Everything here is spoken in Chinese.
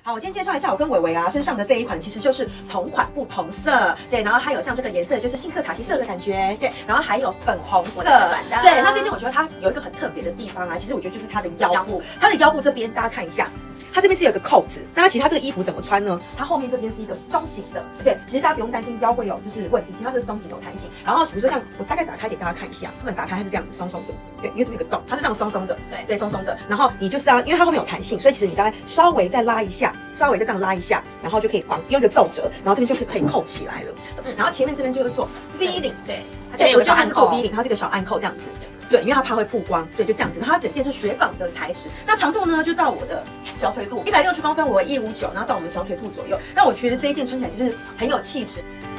好，我今天介绍一下我跟伟伟啊身上的这一款，其实就是同款不同色，对，然后还有像这个颜色就是杏色卡其色的感觉，对，然后还有粉红色，对，那这件我觉得它有一个很特别的地方啊，其实我觉得就是它的腰部，它的腰部这边大家看一下。它这边是有个扣子，那它其实它这个衣服怎么穿呢？它后面这边是一个松紧的，对，其实大家不用担心腰会有就是问题，其实它是松紧有弹性。然后比如说像我大概打开给大家看一下，这本打开它是这样子松松的，对，因为这边有个洞，它是这样松松的，对，松松的。然后你就是要，因为它后面有弹性，所以其实你大概稍微再拉一下，稍微再这样拉一下，然后就可以用一个皱褶，然后这边就可以扣起来了。然后前面这边就是做 V 领，对，它这边有个小暗扣 V 领，它这个小暗扣这样子。对，因为它怕会曝光，对，就这样子。然后它整件是雪纺的材质，那长度呢就到我的小腿肚，160公分，我159，然后到我们小腿肚左右。那我觉得这一件穿起来就是很有气质。